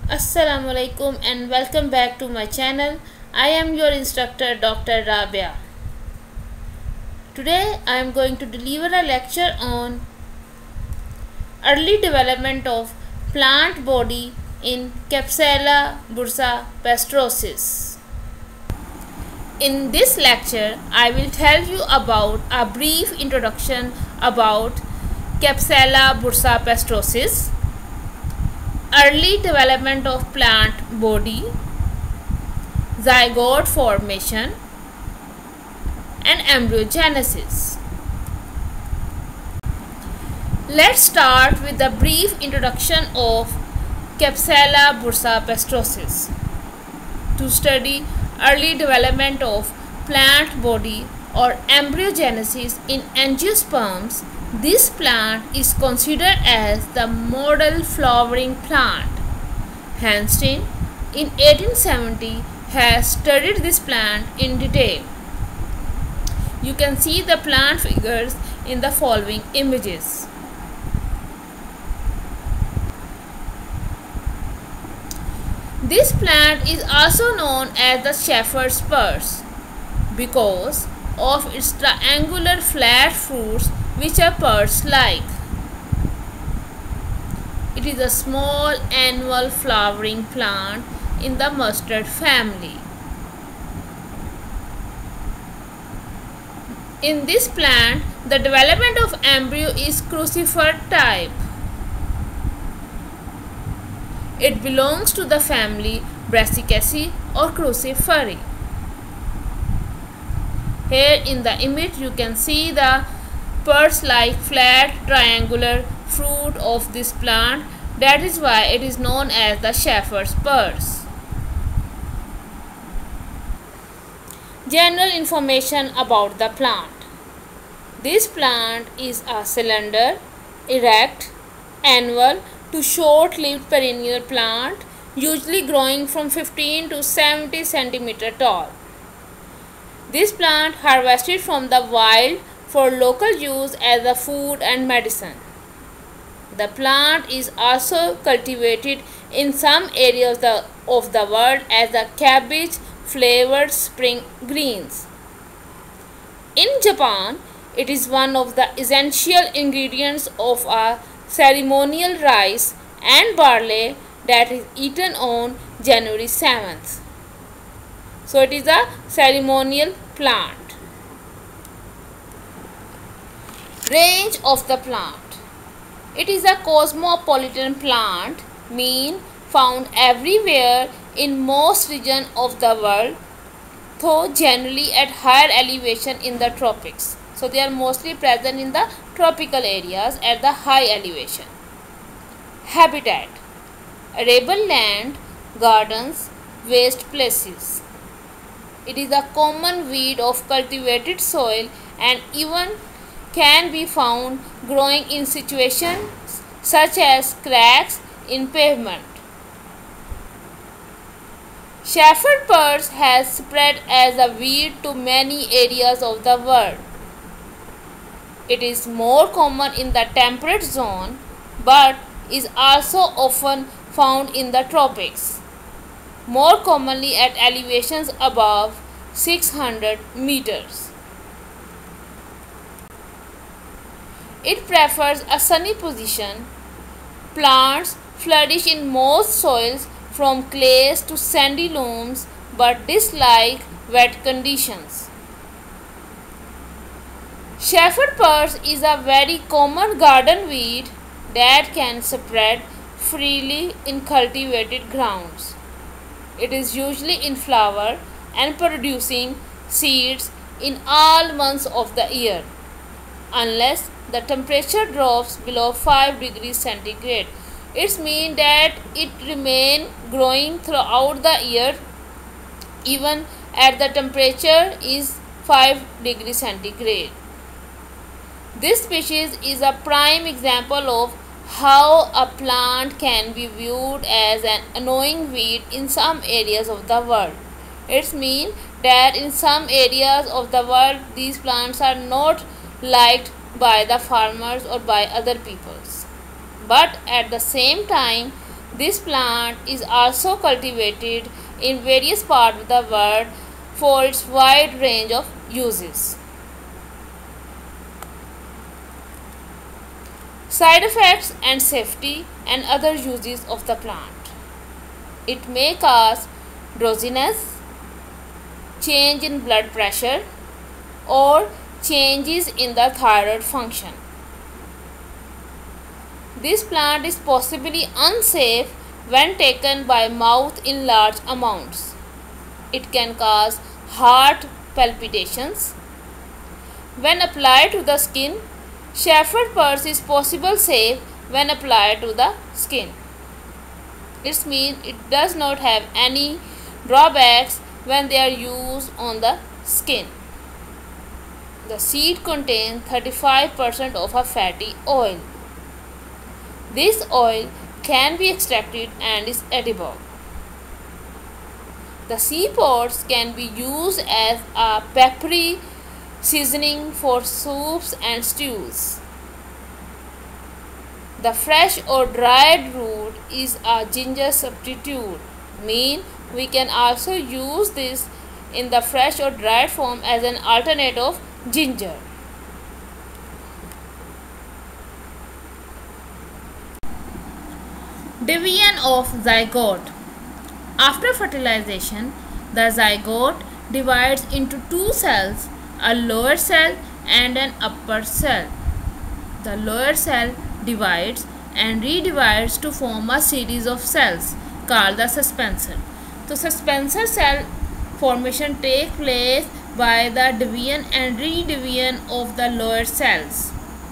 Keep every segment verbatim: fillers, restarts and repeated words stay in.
Assalamu alaikum and welcome back to my channel. I am your instructor Doctor Rabia. Today I am going to deliver a lecture on early development of plant body in Klebsiella bursaspastроsis. In this lecture I will tell you about a brief introduction about Klebsiella bursaspastроsis, early development of plant body, zygote formation and embryogenesis. Let's start with a brief introduction of Klebsiella bursaspastроsis. To study early development of plant body or embryogenesis in angiosperms, this plant is considered as the model flowering plant. Hansteen in eighteen seventy has studied this plant in detail. You can see the plant figures in the following images. This plant is also known as the shepherd's purse because of its triangular flat fruits which are purse-like. It is a small annual flowering plant in the mustard family. In this plant, the development of embryo is crucifer type. It belongs to the family Brassicaceae or Cruciferae. Here in the image you can see the purse-like flat triangular fruit of this plant. That is why it is known as the shepherd's purse. General information about the plant. This plant is a cylinder, erect, annual to short-lived perennial plant, usually growing from fifteen to seventy centimeters tall. This plant harvested from the wild for local use as a food and medicine. The plant is also cultivated in some areas of the, of the world as a cabbage flavored spring greens. In Japan, it is one of the essential ingredients of a ceremonial rice and barley that is eaten on January seventh. So it is a ceremonial plant. Range of the plant. It is a cosmopolitan plant, mean found everywhere in most regions of the world, though generally at higher elevation in the tropics. So they are mostly present in the tropical areas at the high elevation. Habitat. Arable land, gardens, waste places. It is a common weed of cultivated soil and even can be found growing in situations such as cracks in pavement. Shepherd purse has spread as a weed to many areas of the world. It is more common in the temperate zone but is also often found in the tropics, more commonly at elevations above six hundred meters. It prefers a sunny position. Plants flourish in most soils from clays to sandy loams but dislike wet conditions. Shepherd purse is a very common garden weed that can spread freely in cultivated grounds. It is usually in flower and producing seeds in all months of the year, unless the temperature drops below five degrees centigrade. It means that it remains growing throughout the year even at the temperature is five degrees centigrade. This species is a prime example of how a plant can be viewed as an annoying weed in some areas of the world. It means that in some areas of the world these plants are not liked by the farmers or by other peoples. But at the same time This plant is also cultivated in various parts of the world for its wide range of uses. Side effects and safety and other uses of the plant. It may cause drowsiness, change in blood pressure, or changes in the thyroid function. This plant is possibly unsafe when taken by mouth in large amounts. It can cause heart palpitations. When applied to the skin, Shepherd purse is possible safe when applied to the skin. It means it does not have any drawbacks when they are used on the skin. The seed contains thirty-five percent of a fatty oil. This oil can be extracted and is edible. The seed pods can be used as a peppery seasoning for soups and stews. The fresh or dried root is a ginger substitute, mean we can also use this in the fresh or dried form as an alternate of ginger. Division of zygote. After fertilization, the zygote divides into two cells, a lower cell and an upper cell. The lower cell divides and redivides to form a series of cells called the suspensor. So suspensor cell formation takes place by the division and redivision of the lower cells.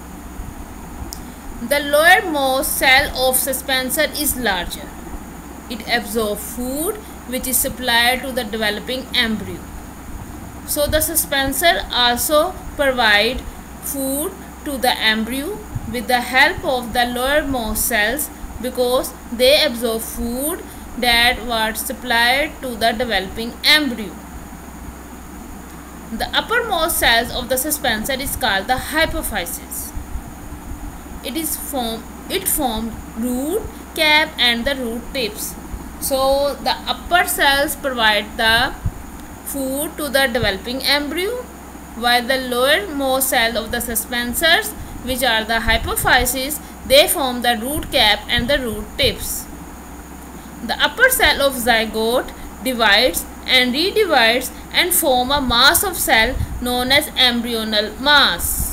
The lowermost cell of suspensor is larger. It absorbs food which is supplied to the developing embryo. So the suspensor also provide food to the embryo with the help of the lowermost cells because they absorb food that was supplied to the developing embryo. The uppermost cells of the suspensor is called the hypophysis. It is form it forms root cap and the root tips. So the upper cells provide the food to the developing embryo, while the lowermost cell of the suspensors, which are the hypophysis, they form the root cap and the root tips. The upper cell of zygote divides and redivides and form a mass of cell known as embryonal mass.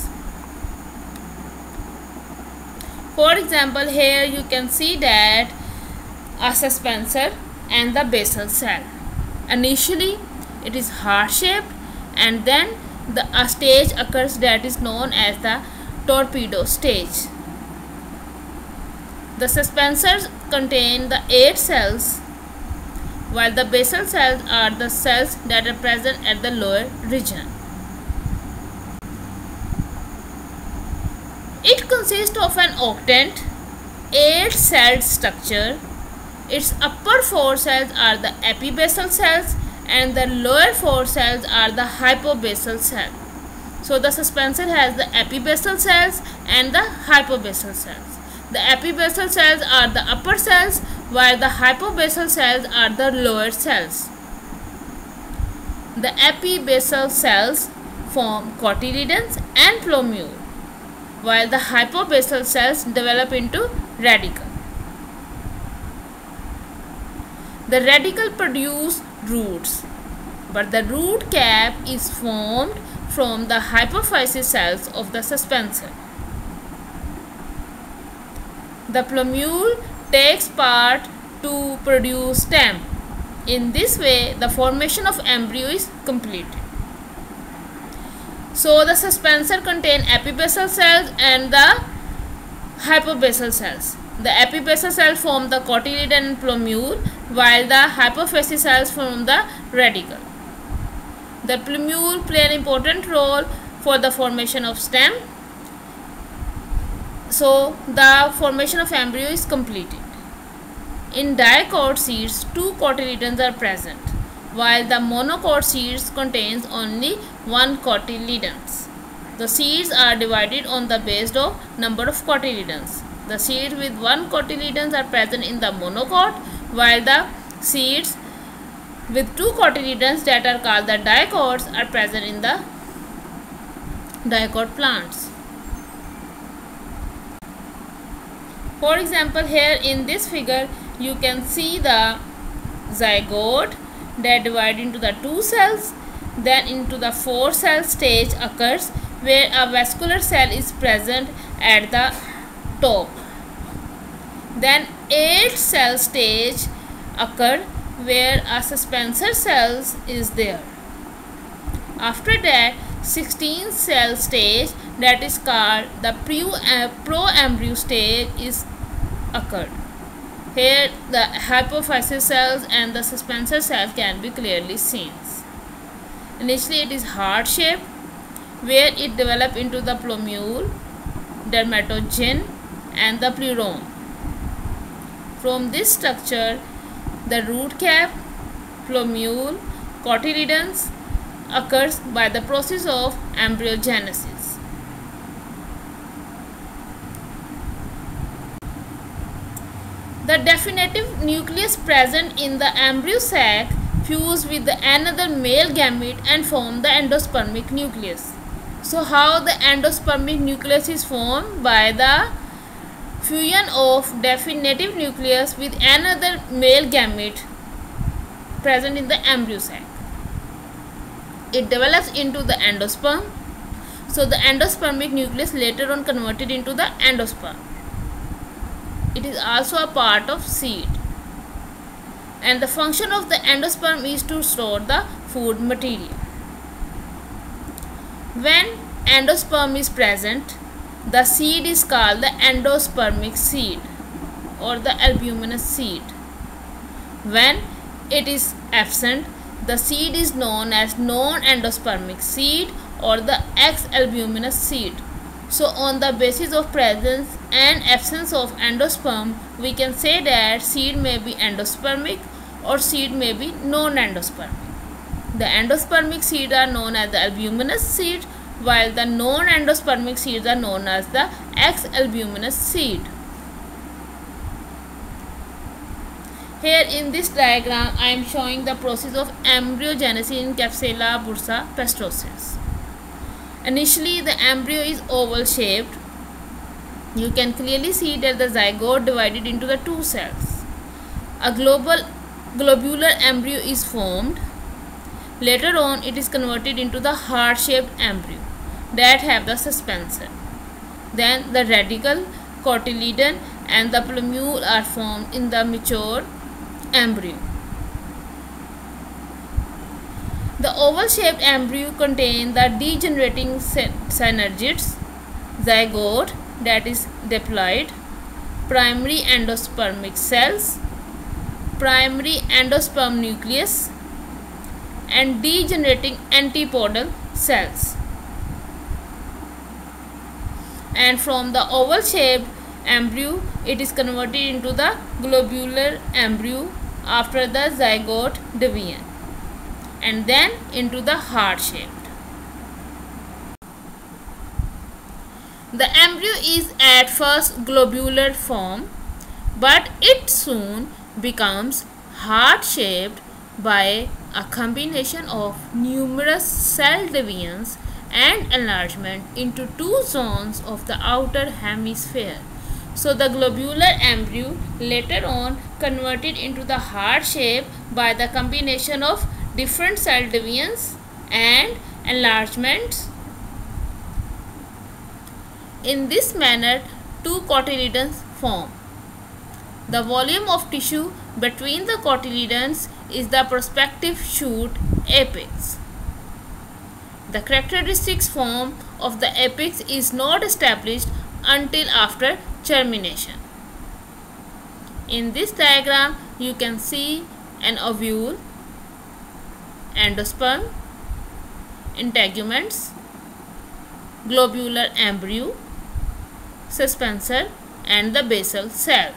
For example, here you can see that a suspensor and the basal cell. Initially, it is heart-shaped and then the a stage occurs that is known as the torpedo stage. The suspensors contain the eight cells, while the basal cells are the cells that are present at the lower region. It consists of an octant, eight-celled structure. Its upper four cells are the epibasal cells and the lower four cells are the hypobasal cells. So the suspensor has the epibasal cells and the hypobasal cells. The epibasal cells are the upper cells while the hypobasal cells are the lower cells. The epibasal cells form cotyledons and plumule, while the hypobasal cells develop into radicle. The radicle produce roots, but the root cap is formed from the hypophysis cells of the suspensor. The plumule takes part to produce stem. In this way, the formation of embryo is completed. So the suspensor contains epibasal cells and the hypobasal cells. The epibasal cells form the cotyledon and plumule, while the hypophysis cells form the radicle. The plumule play an important role for the formation of stem. So the formation of embryo is completed. In dicot seeds, two cotyledons are present, while the monocot seeds contains only one cotyledons. The seeds are divided on the basis of number of cotyledons. The seeds with one cotyledons are present in the monocot, while the seeds with two cotyledons that are called the dicots are present in the dicot plants. For example, here in this figure you can see the zygote that divide into the two cells, then into the four cell stage occurs where a vascular cell is present at the top. Then eight cell stage occur where a suspensor cell is there. After that, sixteen cell stage, that is called the pro-embryo stage, is occurred. Here the hypophysis cells and the suspensor cell can be clearly seen. Initially it is heart shaped, where it develops into the plumule, dermatogen and the pleurome. From this structure, the root cap, plumule, cotyledons occurs by the process of embryogenesis. The definitive nucleus present in the embryo sac fuse with another male gamete and form the endospermic nucleus. So how the endospermic nucleus is formed? By the fusion of definitive nucleus with another male gamete present in the embryo sac. It develops into the endosperm. So the endospermic nucleus later on converted into the endosperm. It is also a part of seed. And the function of the endosperm is to store the food material. When endosperm is present, the seed is called the endospermic seed or the albuminous seed. When it is absent, the seed is known as non-endospermic seed or the ex-albuminous seed. So on the basis of presence and absence of endosperm, we can say that seed may be endospermic or seed may be non-endospermic. The endospermic seeds are known as the albuminous seed, while the non-endospermic seeds are known as the ex-albuminous seed. Here in this diagram, I am showing the process of embryogenesis in Capsella bursa pastorius. Initially, the embryo is oval shaped. You can clearly see that the zygote divided into the two cells. A global globular embryo is formed. Later on, it is converted into the heart-shaped embryo that have the suspensor. Then the radicle, cotyledon and the plumule are formed in the mature embryo. The oval-shaped embryo contains the degenerating synergids, zygote that is diploid, primary endospermic cells, primary endosperm nucleus and degenerating antipodal cells. And from the oval-shaped embryo, it is converted into the globular embryo after the zygote division, and then into the heart-shaped. The embryo is at first globular form, but it soon becomes heart-shaped by a combination of numerous cell divisions and enlargement into two zones of the outer hemisphere. So the globular embryo later on converted into the heart shape by the combination of different cell divisions and enlargements. In this manner, two cotyledons form. The volume of tissue between the cotyledons is the prospective shoot apex. The characteristics form of the apex is not established until after germination. In this diagram, you can see an ovule, endosperm, integuments, globular embryo, suspensor and the basal cell.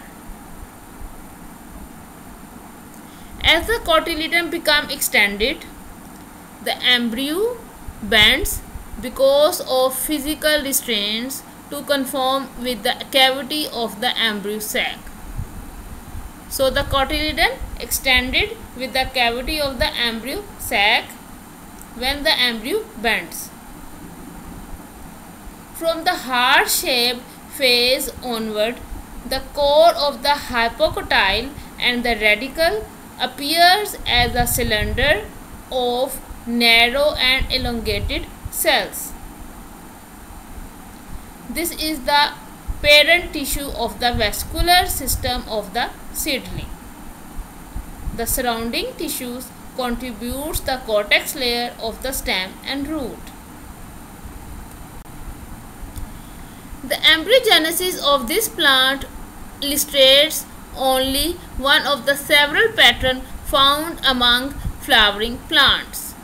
As the cotyledon become extended, the embryo bends because of physical restraints to conform with the cavity of the embryo sac. So the cotyledon extended with the cavity of the embryo sac when the embryo bends. From the heart-shaped phase onward, the core of the hypocotyle and the radicle appears as a cylinder of narrow and elongated cells. This is the parent tissue of the vascular system of the seedling. The surrounding tissues contributes the cortex layer of the stem and root. The embryogenesis of this plant illustrates only one of the several patterns found among flowering plants.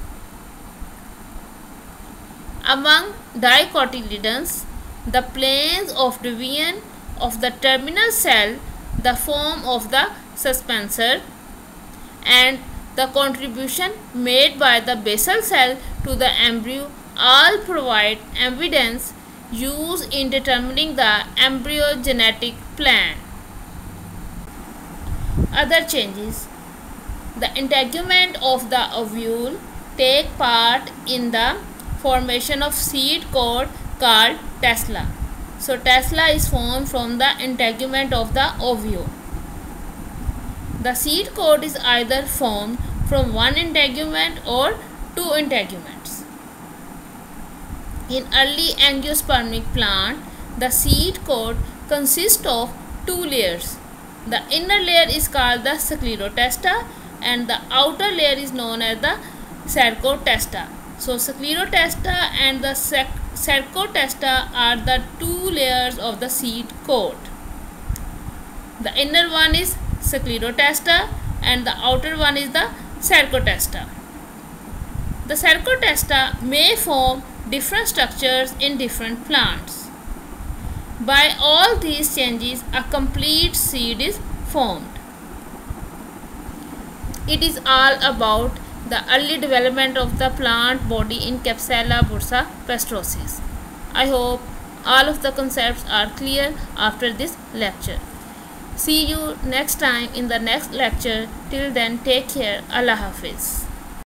Among dicotyledons, the planes of division of the terminal cell, the form of the suspensor, and the contribution made by the basal cell to the embryo all provide evidence used in determining the embryogenetic plan. Other changes. The integument of the ovule take part in the formation of seed coat called testla. So testla is formed from the integument of the ovule. The seed coat is either formed from one integument or two integuments. In early angiospermic plant, the seed coat consists of two layers. The inner layer is called the sclerotesta and the outer layer is known as the sarcotesta. So sclerotesta and the sarcotesta are the two layers of the seed coat. The inner one is sclerotesta and the outer one is the sarcotesta. The sarcotesta may form different structures in different plants. By all these changes, a complete seed is formed. It is all about the early development of the plant body in Capsella bursa pastoricis. I hope all of the concepts are clear after this lecture. See you next time in the next lecture. Till then, take care. Allah Hafiz.